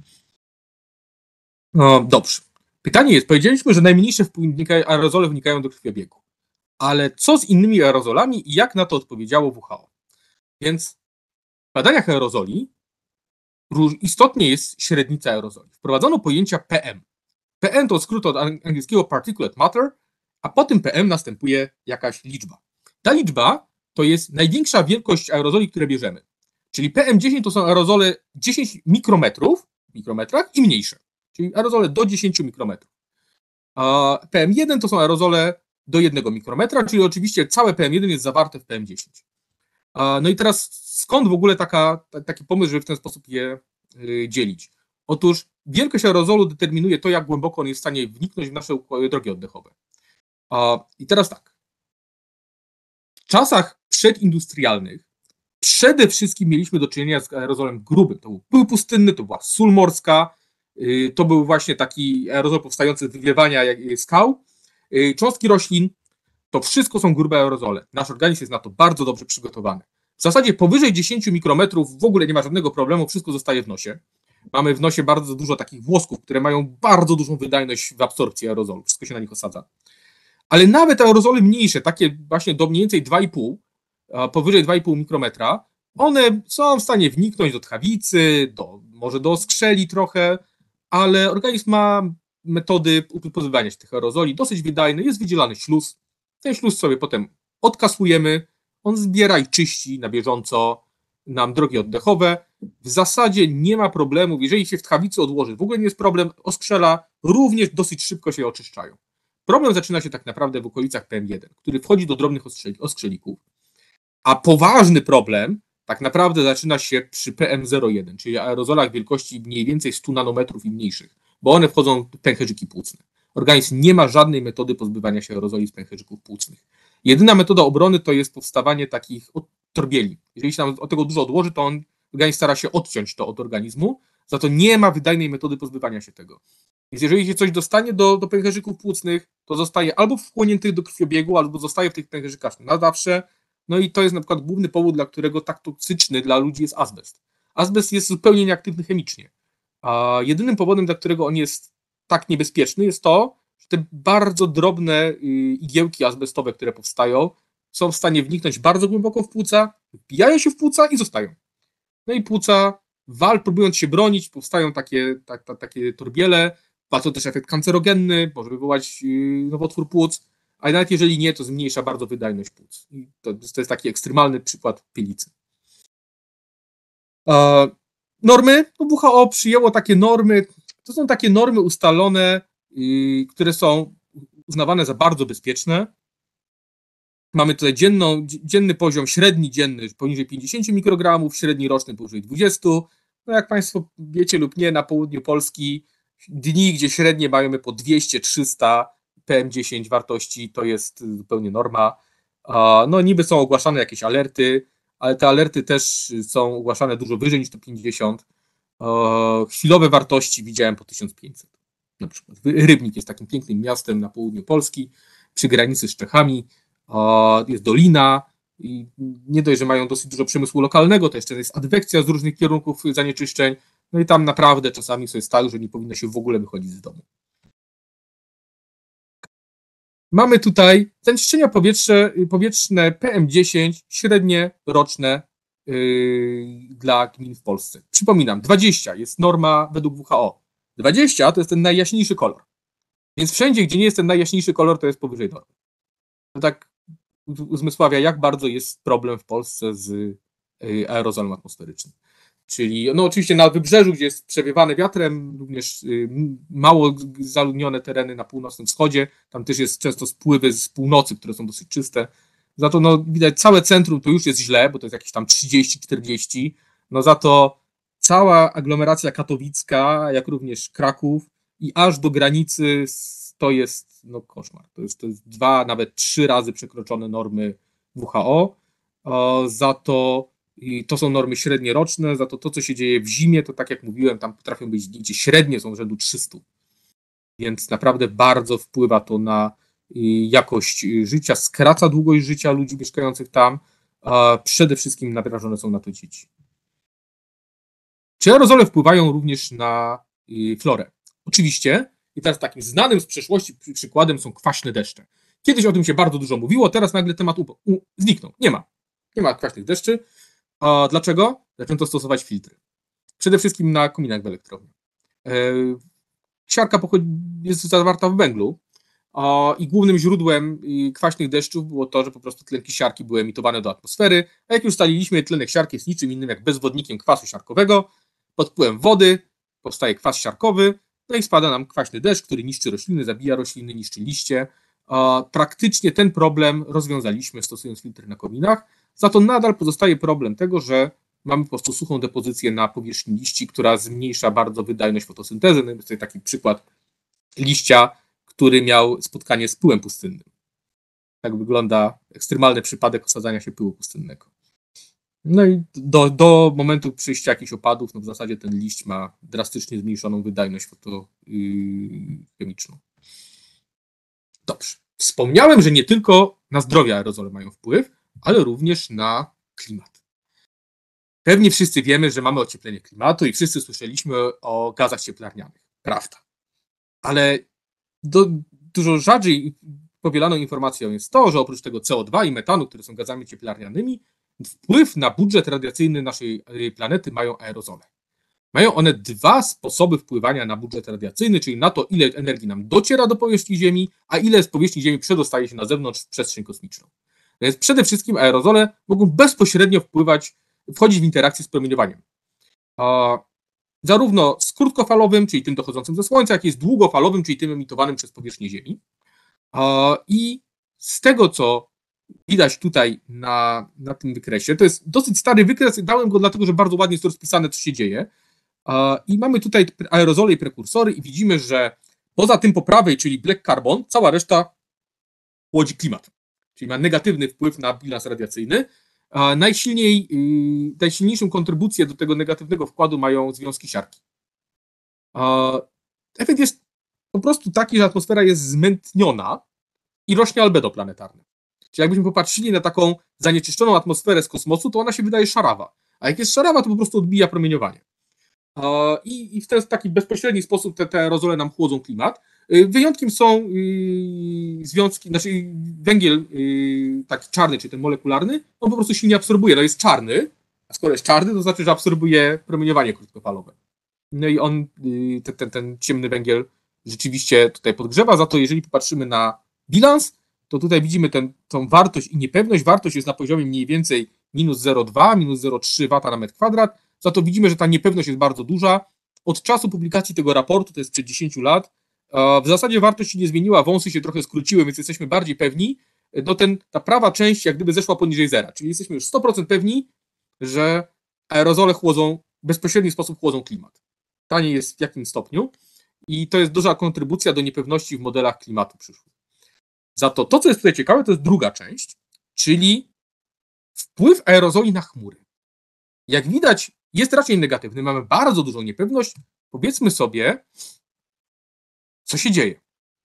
No, dobrze. Pytanie jest, powiedzieliśmy, że najmniejsze aerozole wnikają do krwiobiegu, ale co z innymi aerozolami i jak na to odpowiedziało WHO? Więc w badaniach aerozoli istotnie jest średnica aerozoli. Wprowadzono pojęcia PM. PM to skrót od angielskiego particulate matter, a po tym PM następuje jakaś liczba. Ta liczba to jest największa wielkość aerozoli, które bierzemy. Czyli PM10 to są aerozole 10 mikrometrów w mikrometrach i mniejsze. Czyli aerozole do 10 mikrometrów. A PM1 to są aerozole do 1 mikrometra, czyli oczywiście całe PM1 jest zawarte w PM10. No i teraz skąd w ogóle taki pomysł, żeby w ten sposób je dzielić? Otóż wielkość aerozolu determinuje to, jak głęboko on jest w stanie wniknąć w nasze drogi oddechowe. I teraz tak. W czasach przedindustrialnych przede wszystkim mieliśmy do czynienia z aerozolem grubym. To był pył pustynny, to była sól morska, to był właśnie taki aerozol powstający z wywiewania skał, cząstki roślin. To wszystko są grube aerozole. Nasz organizm jest na to bardzo dobrze przygotowany. W zasadzie powyżej 10 mikrometrów w ogóle nie ma żadnego problemu, wszystko zostaje w nosie. Mamy w nosie bardzo dużo takich włosków, które mają bardzo dużą wydajność w absorpcji aerozolu. Wszystko się na nich osadza. Ale nawet aerozole mniejsze, takie właśnie do mniej więcej 2,5, powyżej 2,5 mikrometra, one są w stanie wniknąć do tchawicy, może do skrzeli trochę, ale organizm ma metody pozbywania się tych aerozoli dosyć wydajne. Jest wydzielany śluz. Ten śluz sobie potem odkasujemy, on zbiera i czyści na bieżąco nam drogi oddechowe. W zasadzie nie ma problemu, jeżeli się w tchawicy odłoży, w ogóle nie jest problem, oskrzela również dosyć szybko się oczyszczają. Problem zaczyna się tak naprawdę w okolicach PM1, który wchodzi do drobnych oskrzelików, a poważny problem tak naprawdę zaczyna się przy PM01, czyli aerozolach wielkości mniej więcej 100 nanometrów i mniejszych, bo one wchodzą w pęcherzyki płucne. Organizm nie ma żadnej metody pozbywania się aerozoli z pęcherzyków płucnych. Jedyna metoda obrony to jest powstawanie takich torbieli. Jeżeli się nam od tego dużo odłoży, to organizm stara się odciąć to od organizmu, za to nie ma wydajnej metody pozbywania się tego. Więc jeżeli się coś dostanie do pęcherzyków płucnych, to zostaje albo wchłonięty do krwiobiegu, albo zostaje w tych pęcherzykach na zawsze. No i to jest na przykład główny powód, dla którego tak toksyczny dla ludzi jest azbest. Azbest jest zupełnie nieaktywny chemicznie. A jedynym powodem, dla którego on jest tak niebezpieczny, jest to, że te bardzo drobne igiełki azbestowe, które powstają, są w stanie wniknąć bardzo głęboko w płuca, wbijają się w płuca i zostają. No i płuca, próbując się bronić, powstają takie torbiele, ma to też efekt kancerogenny, może wywołać nowotwór płuc, a nawet jeżeli nie, to zmniejsza bardzo wydajność płuc. I to jest taki ekstremalny przykład pielicy. Normy, no WHO przyjęło takie normy, to są takie normy ustalone, które są uznawane za bardzo bezpieczne. Mamy tutaj dzienny poziom, średni dzienny poniżej 50 mikrogramów, średni roczny powyżej 20. No jak Państwo wiecie lub nie, na południu Polski dni, gdzie średnie mamy po 200-300 PM10 wartości, to jest zupełnie norma. No niby są ogłaszane jakieś alerty, ale te alerty też są ogłaszane dużo wyżej niż to 50. Chwilowe wartości widziałem po 1500. Na przykład Rybnik jest takim pięknym miastem na południu Polski, przy granicy z Czechami. Jest dolina i nie dość, że mają dosyć dużo przemysłu lokalnego, to jeszcze jest adwekcja z różnych kierunków zanieczyszczeń. No i tam naprawdę czasami sobie jest tak, że nie powinno się w ogóle wychodzić z domu. Mamy tutaj zanieczyszczenia powietrzne PM10 średnie roczne dla gmin w Polsce. Przypominam, 20 jest norma według WHO. 20 to jest ten najjaśniejszy kolor. Więc wszędzie, gdzie nie jest ten najjaśniejszy kolor, to jest powyżej normy. To tak uzmysławia, jak bardzo jest problem w Polsce z aerozolem atmosferycznym. Czyli no oczywiście na wybrzeżu, gdzie jest przewiewane wiatrem, również mało zaludnione tereny na północnym wschodzie, tam też jest często spływy z północy, które są dosyć czyste. Za to no, widać całe centrum to już jest źle, bo to jest jakieś tam 30-40, no za to cała aglomeracja katowicka, jak również Kraków i aż do granicy to jest no koszmar. To jest 2, nawet 3 razy przekroczone normy WHO. Za to I to są normy średnie roczne, za to, co się dzieje w zimie, to tak jak mówiłem, tam potrafią być zdjęcia średnie, są rzędu 300. Więc naprawdę bardzo wpływa to na jakość życia, skraca długość życia ludzi mieszkających tam, a przede wszystkim narażone są na to dzieci. Czy aerozole wpływają również na florę? Oczywiście. I teraz takim znanym z przeszłości przykładem są kwaśne deszcze. Kiedyś o tym się bardzo dużo mówiło, teraz nagle temat zniknął. Nie ma kwaśnych deszczy. A dlaczego? Zaczęto stosować filtry. Przede wszystkim na kominach w elektrowni. Siarka jest zawarta w węglu i głównym źródłem kwaśnych deszczów było to, że po prostu tlenki siarki były emitowane do atmosfery, a jak już ustaliliśmy, tlenek siarki jest niczym innym jak bezwodnikiem kwasu siarkowego. Pod wpływem wody powstaje kwas siarkowy, no i spada nam kwaśny deszcz, który niszczy rośliny, zabija rośliny, niszczy liście. Praktycznie ten problem rozwiązaliśmy, stosując filtry na kominach, za to nadal pozostaje problem tego, że mamy po prostu suchą depozycję na powierzchni liści, która zmniejsza bardzo wydajność fotosyntezy. No, jest taki przykład liścia, który miał spotkanie z pyłem pustynnym. Tak wygląda ekstremalny przypadek osadzania się pyłu pustynnego. No i do momentu przyjścia jakichś opadów, no w zasadzie ten liść ma drastycznie zmniejszoną wydajność fotochemiczną. Dobrze. Wspomniałem, że nie tylko na zdrowie aerozole mają wpływ, ale również na klimat. Pewnie wszyscy wiemy, że mamy ocieplenie klimatu i wszyscy słyszeliśmy o gazach cieplarnianych. Prawda. Ale dużo rzadziej powielaną informacją jest to, że oprócz tego CO2 i metanu, które są gazami cieplarnianymi, wpływ na budżet radiacyjny naszej planety mają aerozole. Mają one dwa sposoby wpływania na budżet radiacyjny, czyli na to, ile energii nam dociera do powierzchni Ziemi, a ile z powierzchni Ziemi przedostaje się na zewnątrz w przestrzeń kosmiczną. Więc przede wszystkim aerozole mogą bezpośrednio wchodzić w interakcję z promieniowaniem. Zarówno z krótkofalowym, czyli tym dochodzącym ze Słońca, jak i z długofalowym, czyli tym emitowanym przez powierzchnię Ziemi. I z tego, co widać tutaj na tym wykresie, to jest dosyć stary wykres, dałem go dlatego, że bardzo ładnie jest to rozpisane, co się dzieje. I mamy tutaj aerozole i prekursory i widzimy, że poza tym po prawej, czyli black carbon, cała reszta chłodzi klimat, czyli ma negatywny wpływ na bilans radiacyjny. Najsilniejszą kontrybucję do tego negatywnego wkładu mają związki siarki. Efekt jest po prostu taki, że atmosfera jest zmętniona i rośnie albedo planetarne. Czyli jakbyśmy popatrzyli na taką zanieczyszczoną atmosferę z kosmosu, to ona się wydaje szarawa. A jak jest szarawa, to po prostu odbija promieniowanie. I w ten taki bezpośredni sposób te aerozole nam chłodzą klimat. Wyjątkiem są związki, znaczy węgiel taki czarny, czyli ten molekularny, on po prostu silnie absorbuje, no jest czarny, a skoro jest czarny, to znaczy, że absorbuje promieniowanie krótkofalowe. No i on, ten ciemny węgiel rzeczywiście tutaj podgrzewa, za to jeżeli popatrzymy na bilans, to tutaj widzimy tą wartość i niepewność. Wartość jest na poziomie mniej więcej minus 0,2, minus 0,3 W na metr kwadrat, za to widzimy, że ta niepewność jest bardzo duża. Od czasu publikacji tego raportu, to jest przed 10 lat, w zasadzie wartość się nie zmieniła, wąsy się trochę skróciły, więc jesteśmy bardziej pewni. No ta prawa część jak gdyby zeszła poniżej zera, czyli jesteśmy już 100% pewni, że aerozole w bezpośredni sposób chłodzą klimat. Pytanie jest w jakim stopniu i to jest duża kontrybucja do niepewności w modelach klimatu przyszłych. Za to, co jest tutaj ciekawe, to jest druga część, czyli wpływ aerozoli na chmury. Jak widać, jest raczej negatywny, mamy bardzo dużą niepewność. Powiedzmy sobie, co się dzieje.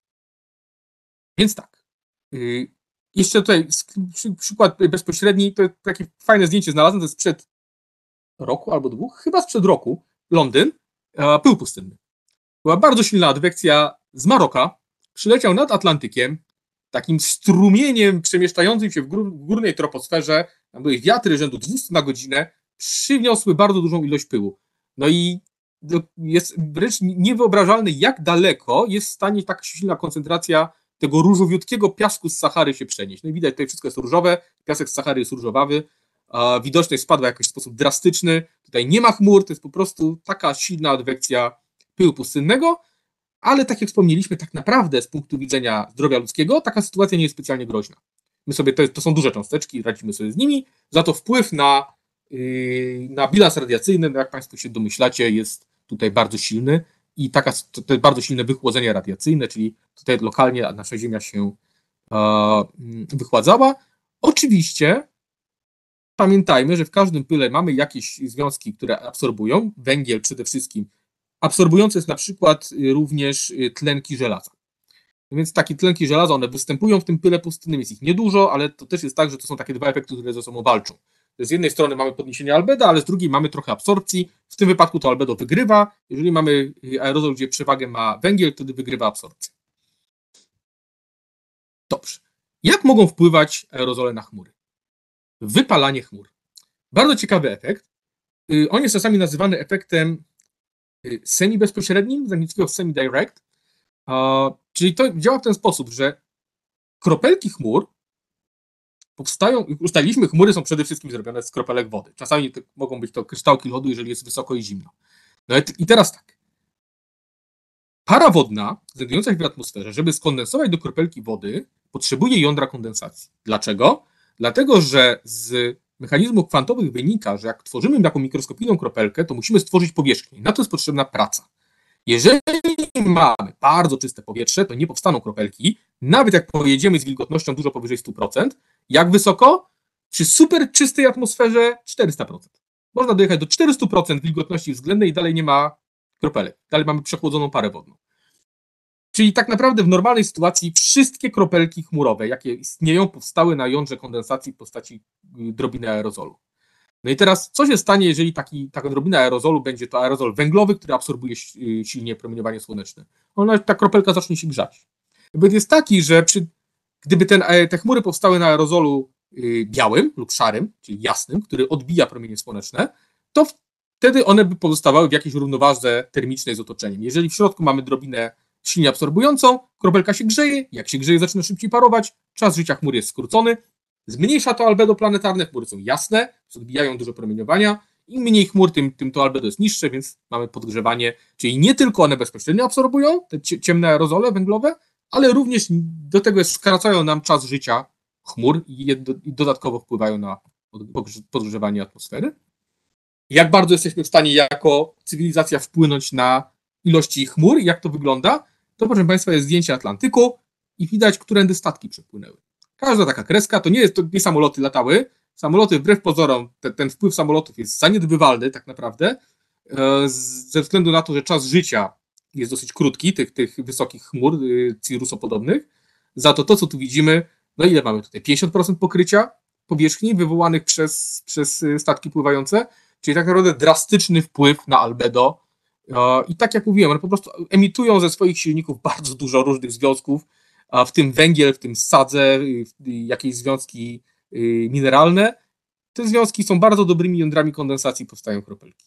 Więc tak, jeszcze tutaj przykład bezpośredni, to takie fajne zdjęcie znalazłem, to jest sprzed roku albo dwóch, chyba sprzed roku, Londyn, pył pustynny. Była bardzo silna adwekcja z Maroka, przyleciał nad Atlantykiem, takim strumieniem przemieszczającym się w górnej troposferze, tam były wiatry rzędu 200 na godzinę, przyniosły bardzo dużą ilość pyłu. No i jest wręcz niewyobrażalne, jak daleko jest w stanie tak silna koncentracja tego różowiutkiego piasku z Sahary się przenieść. No i widać, tutaj wszystko jest różowe, piasek z Sahary jest różowawy, widoczność spadła w jakiś sposób drastyczny, tutaj nie ma chmur, to jest po prostu taka silna adwekcja pyłu pustynnego, ale tak jak wspomnieliśmy, tak naprawdę z punktu widzenia zdrowia ludzkiego taka sytuacja nie jest specjalnie groźna. My sobie, to są duże cząsteczki, radzimy sobie z nimi, za to wpływ na bilans radiacyjny, jak Państwo się domyślacie, jest tutaj bardzo silny i to jest bardzo silne wychłodzenie radiacyjne, czyli tutaj lokalnie nasza Ziemia się wychładzała. Oczywiście pamiętajmy, że w każdym pyle mamy jakieś związki, które absorbują, węgiel przede wszystkim. Absorbujący jest na przykład również tlenki żelaza. Więc takie tlenki żelaza, one występują w tym pyle pustynnym, jest ich niedużo, ale to też jest tak, że to są takie dwa efekty, które ze sobą walczą. Z jednej strony mamy podniesienie albedo, ale z drugiej mamy trochę absorpcji. W tym wypadku to albedo wygrywa. Jeżeli mamy aerozol, gdzie przewagę ma węgiel, wtedy wygrywa absorpcja. Dobrze. Jak mogą wpływać aerozole na chmury? Wypalanie chmur. Bardzo ciekawy efekt. On jest czasami nazywany efektem semi-bezpośrednim, z angielskiego semi-direct, czyli to działa w ten sposób, że kropelki chmur powstają, ustaliliśmy, chmury są przede wszystkim zrobione z kropelek wody. Czasami mogą być to kryształki lodu, jeżeli jest wysoko i zimno. No i teraz tak. Para wodna, znajdująca się w atmosferze, żeby skondensować do kropelki wody, potrzebuje jądra kondensacji. Dlaczego? Dlatego, że z mechanizmów kwantowych wynika, że jak tworzymy taką mikroskopijną kropelkę, to musimy stworzyć powierzchnię. Na to jest potrzebna praca. Jeżeli mamy bardzo czyste powietrze, to nie powstaną kropelki, nawet jak pojedziemy z wilgotnością dużo powyżej 100%. Jak wysoko? Przy super czystej atmosferze 400%. Można dojechać do 400% wilgotności względnej i dalej nie ma kropelek. Dalej mamy przechłodzoną parę wodną. Czyli tak naprawdę w normalnej sytuacji wszystkie kropelki chmurowe, jakie istnieją, powstały na jądrze kondensacji w postaci drobiny aerozolu. No i teraz, co się stanie, jeżeli taka drobina aerozolu będzie to aerozol węglowy, który absorbuje silnie promieniowanie słoneczne? Ta kropelka zacznie się grzać. Efekt jest taki, że gdyby te chmury powstały na aerozolu białym lub szarym, czyli jasnym, który odbija promienie słoneczne, to wtedy one by pozostawały w jakiejś równowadze termicznej z otoczeniem. Jeżeli w środku mamy drobinę silnie absorbującą, kropelka się grzeje, jak się grzeje, zaczyna szybciej parować, czas życia chmur jest skrócony, zmniejsza to albedo planetarne, chmury są jasne, odbijają dużo promieniowania, im mniej chmur, tym to albedo jest niższe, więc mamy podgrzewanie, czyli nie tylko one bezpośrednio absorbują te ciemne aerozole węglowe, ale również do tego skracają nam czas życia chmur i dodatkowo wpływają na podgrzewanie atmosfery. Jak bardzo jesteśmy w stanie jako cywilizacja wpłynąć na ilości chmur i jak to wygląda, to proszę Państwa jest zdjęcie Atlantyku i widać, którędy statki przepłynęły. Każda taka kreska, to nie samoloty latały, samoloty wbrew pozorom, ten wpływ samolotów jest zaniedbywalny tak naprawdę, ze względu na to, że czas życia jest dosyć krótki, tych wysokich chmur cirrusopodobnych. Za to, co tu widzimy, no ile mamy tutaj? 50% pokrycia powierzchni wywołanych przez statki pływające, czyli tak naprawdę drastyczny wpływ na albedo. I tak jak mówiłem, one po prostu emitują ze swoich silników bardzo dużo różnych związków, w tym węgiel, w tym sadze, jakieś związki mineralne. Te związki są bardzo dobrymi jądrami kondensacji, powstają kropelki.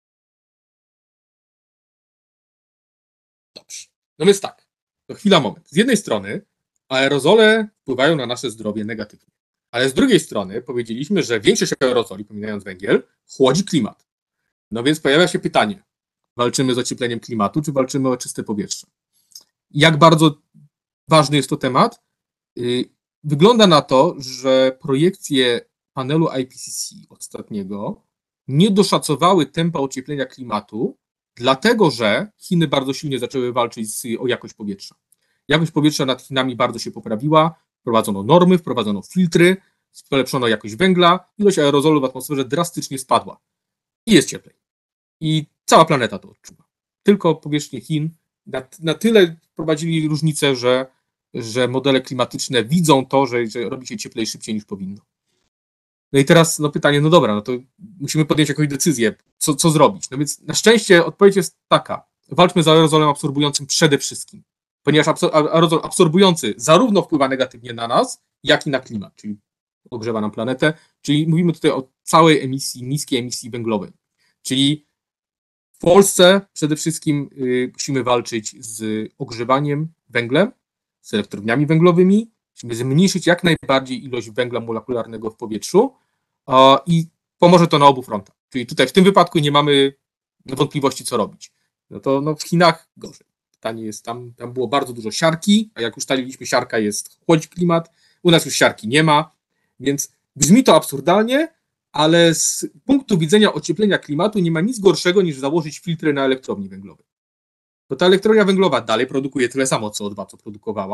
Dobrze. No więc tak, to chwila, moment. Z jednej strony aerozole wpływają na nasze zdrowie negatywnie, ale z drugiej strony powiedzieliśmy, że większość aerozoli, pominając węgiel, chłodzi klimat. No więc pojawia się pytanie, walczymy z ociepleniem klimatu, czy walczymy o czyste powietrze? Jak bardzo ważny jest to temat? Wygląda na to, że projekcje panelu IPCC ostatniego nie doszacowały tempa ocieplenia klimatu, dlatego że Chiny bardzo silnie zaczęły walczyć o jakość powietrza. Jakość powietrza nad Chinami bardzo się poprawiła, wprowadzono normy, wprowadzono filtry, polepszono jakość węgla, ilość aerozolu w atmosferze drastycznie spadła i jest cieplej. I cała planeta to odczuwa. Tylko powierzchnie Chin na tyle wprowadzili różnicę, że modele klimatyczne widzą to, że robi się cieplej szybciej niż powinno. No i teraz pytanie, no dobra, no to musimy podjąć jakąś decyzję, co zrobić. No więc na szczęście odpowiedź jest taka, walczmy z aerozolem absorbującym przede wszystkim, ponieważ aerozol absorbujący zarówno wpływa negatywnie na nas, jak i na klimat, czyli ogrzewa nam planetę, czyli mówimy tutaj o całej emisji, niskiej emisji węglowej. Czyli w Polsce przede wszystkim musimy walczyć z ogrzewaniem węglem, z elektrowniami węglowymi, musimy zmniejszyć jak najbardziej ilość węgla molekularnego w powietrzu i pomoże to na obu frontach. Czyli tutaj w tym wypadku nie mamy wątpliwości, co robić. No to w Chinach gorzej. Pytanie jest, tam było bardzo dużo siarki, a jak ustaliliśmy, siarka chłodzi klimat, u nas już siarki nie ma, więc brzmi to absurdalnie, ale z punktu widzenia ocieplenia klimatu nie ma nic gorszego niż założyć filtry na elektrowni węglowej. Bo ta elektrownia węglowa dalej produkuje tyle samo CO2, co produkowała,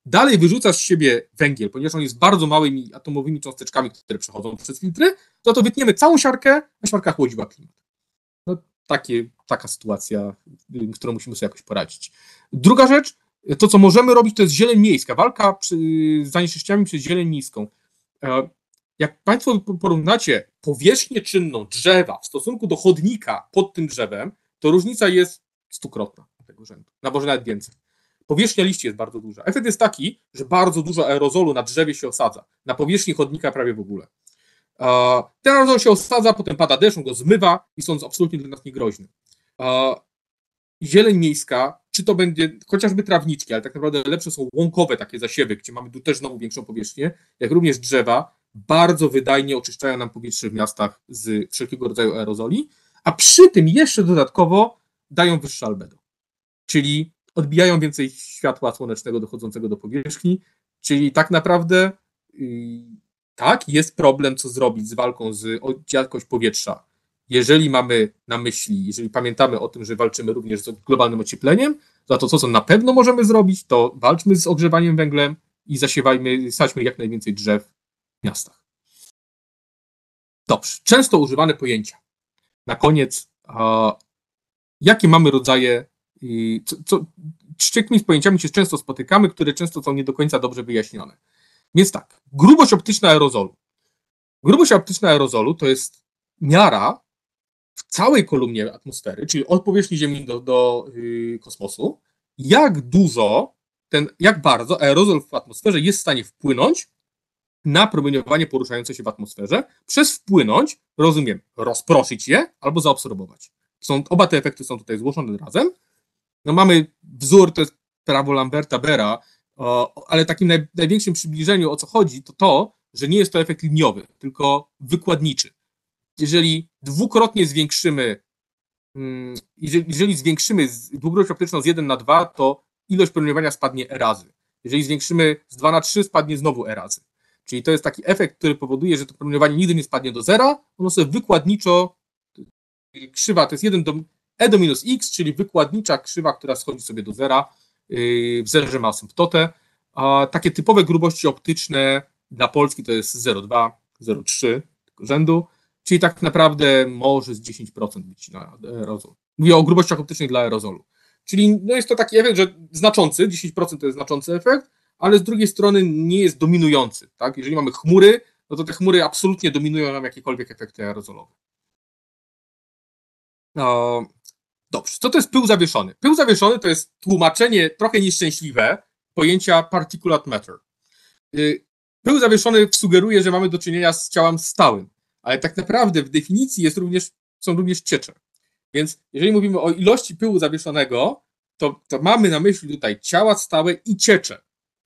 dalej wyrzuca z siebie węgiel, ponieważ on jest bardzo małymi atomowymi cząsteczkami, które przechodzą przez filtry, to wytniemy całą siarkę, a siarka chłodziła klimat. No, taka sytuacja, którą musimy sobie jakoś poradzić. Druga rzecz, to co możemy robić, to jest zieleń miejska, walka z zanieczyszczeniami przez zieleń miejską. Jak Państwo porównacie powierzchnię czynną drzewa w stosunku do chodnika pod tym drzewem, to różnica jest stukrotna tego rzędu, może nawet więcej. Powierzchnia liści jest bardzo duża. Efekt jest taki, że bardzo dużo aerozolu na drzewie się osadza, na powierzchni chodnika prawie w ogóle. Ten aerozol się osadza, potem pada deszcz, on go zmywa i są absolutnie dla nas niegroźny. Zieleń miejska, czy to będzie chociażby trawniczki, ale tak naprawdę lepsze są łąkowe takie zasiewy, gdzie mamy tu też znowu większą powierzchnię, jak również drzewa, bardzo wydajnie oczyszczają nam powietrze w miastach z wszelkiego rodzaju aerozoli, a przy tym jeszcze dodatkowo dają wyższe albedo, czyli odbijają więcej światła słonecznego dochodzącego do powierzchni, czyli tak naprawdę tak, jest problem, co zrobić z walką z jakość powietrza. Jeżeli mamy na myśli, jeżeli pamiętamy o tym, że walczymy również z globalnym ociepleniem, to co na pewno możemy zrobić, to walczmy z ogrzewaniem węglem i sadźmy jak najwięcej drzew w miastach. Dobrze, często używane pojęcia. Na koniec, jakie mamy rodzaje, z jakimi pojęciami się często spotykamy, które często są nie do końca dobrze wyjaśnione. Więc tak, grubość optyczna aerozolu. Grubość optyczna aerozolu to jest miara w całej kolumnie atmosfery, czyli od powierzchni Ziemi do kosmosu, jak bardzo aerozol w atmosferze jest w stanie wpłynąć na promieniowanie poruszające się w atmosferze, przez wpłynąć, rozumiem, rozproszyć je albo zaabsorbować. Oba te efekty są tutaj złożone razem. No mamy wzór, to jest prawo Lamberta-Bera, ale takim największym przybliżeniu, o co chodzi, to, że nie jest to efekt liniowy, tylko wykładniczy. Jeżeli dwukrotnie zwiększymy, jeżeli zwiększymy długość optyczną z 1 na 2, to ilość promieniowania spadnie E razy. Jeżeli zwiększymy z 2 na 3, spadnie znowu E razy. Czyli to jest taki efekt, który powoduje, że to promieniowanie nigdy nie spadnie do zera, ono sobie wykładniczo, krzywa to jest E do minus x, czyli wykładnicza krzywa, która schodzi sobie do zera, w zerze ma asymptotę. A takie typowe grubości optyczne dla Polski to jest 0,2, 0,3 rzędu, czyli tak naprawdę może z 10% być na aerozol. Mówię o grubościach optycznych dla aerozolu. Czyli jest to taki efekt, że znaczący, 10% to jest znaczący efekt, ale z drugiej strony nie jest dominujący. Tak? Jeżeli mamy chmury, no to te chmury absolutnie dominują nam jakiekolwiek efekty aerozolowe. Dobrze, co to jest pył zawieszony? Pył zawieszony to jest tłumaczenie trochę nieszczęśliwe pojęcia particulate matter. Pył zawieszony sugeruje, że mamy do czynienia z ciałem stałym, ale tak naprawdę w definicji są również ciecze. Więc jeżeli mówimy o ilości pyłu zawieszonego, to mamy na myśli tutaj ciała stałe i ciecze.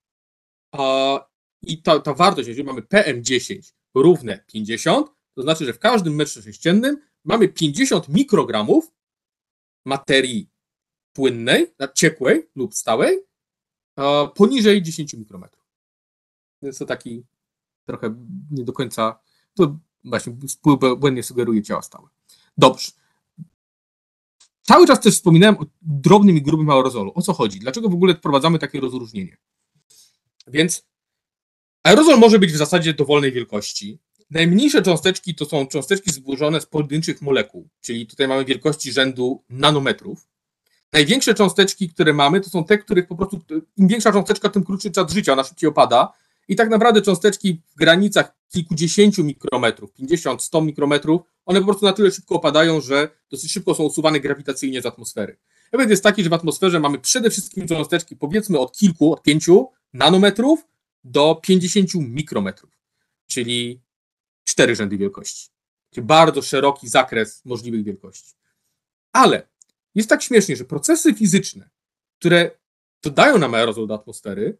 I ta wartość, jeżeli mamy PM10 równe 50, to znaczy, że w każdym metrze sześciennym mamy 50 mikrogramów materii płynnej, ciekłej lub stałej, poniżej 10 mikrometrów. Więc to taki trochę nie do końca, to właśnie wpływ błędnie sugeruje ciała stałe. Dobrze. Cały czas też wspominałem o drobnym i grubym aerozolu. O co chodzi? Dlaczego w ogóle wprowadzamy takie rozróżnienie? Więc aerozol może być w zasadzie dowolnej wielkości. Najmniejsze cząsteczki to są cząsteczki złożone z pojedynczych molekuł, czyli tutaj mamy wielkości rzędu nanometrów. Największe cząsteczki, które mamy, to są te, których po prostu im większa cząsteczka, tym krótszy czas życia, ona szybciej opada. I tak naprawdę cząsteczki w granicach kilkudziesięciu mikrometrów, 50, 100 mikrometrów, one po prostu na tyle szybko opadają, że dosyć szybko są usuwane grawitacyjnie z atmosfery. Efekt jest taki, że w atmosferze mamy przede wszystkim cząsteczki powiedzmy od 5 nanometrów do 50 mikrometrów, czyli 4 rzędy wielkości. Czyli bardzo szeroki zakres możliwych wielkości. Ale jest tak śmiesznie, że procesy fizyczne, które dodają nam aerozol do atmosfery,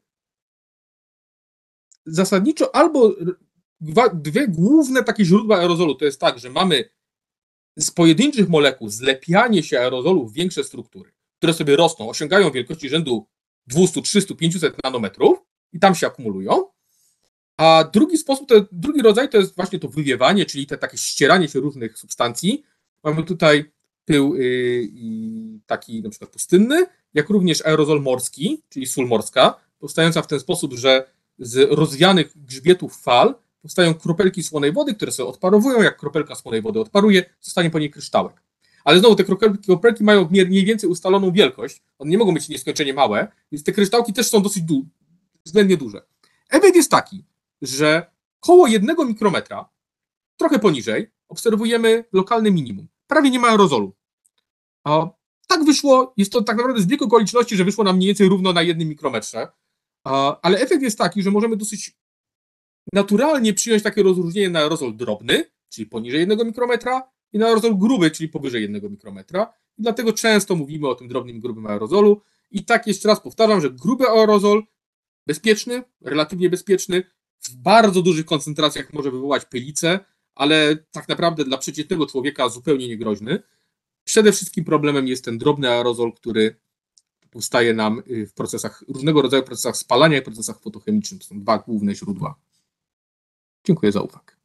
zasadniczo albo dwie główne takie źródła aerozolu, to jest tak, że mamy z pojedynczych molekuł zlepianie się aerozolu w większe struktury, które sobie rosną, osiągają wielkości rzędu 200, 300, 500 nanometrów i tam się akumulują. A drugi rodzaj to jest właśnie to wywiewanie, czyli takie ścieranie się różnych substancji. Mamy tutaj pył taki na przykład pustynny, jak również aerozol morski, czyli sól morska. powstająca w ten sposób, że z rozwianych grzbietów fal powstają kropelki słonej wody, które sobie odparowują. Jak kropelka słonej wody odparuje, zostanie po niej kryształek. Ale znowu te kropelki mają mniej więcej ustaloną wielkość, one nie mogą być nieskończenie małe, więc te kryształki też są dosyć względnie duże. Efekt jest taki, że koło 1 mikrometra, trochę poniżej, obserwujemy lokalne minimum. Prawie nie ma aerozolu. A tak wyszło, jest to tak naprawdę zbieg okoliczności, że wyszło nam mniej więcej równo na 1 mikrometrze, ale efekt jest taki, że możemy dosyć naturalnie przyjąć takie rozróżnienie na aerozol drobny, czyli poniżej 1 mikrometra, i na aerozol gruby, czyli powyżej 1 mikrometra. I dlatego często mówimy o tym drobnym i grubym aerozolu. I tak jeszcze raz powtarzam, że gruby aerozol, bezpieczny, relatywnie bezpieczny, w bardzo dużych koncentracjach może wywołać pylicę, ale tak naprawdę dla przeciętnego człowieka zupełnie niegroźny. Przede wszystkim problemem jest ten drobny aerozol, który powstaje nam w procesach, różnego rodzaju procesach spalania i procesach fotochemicznych. To są dwa główne źródła. Dziękuję za uwagę.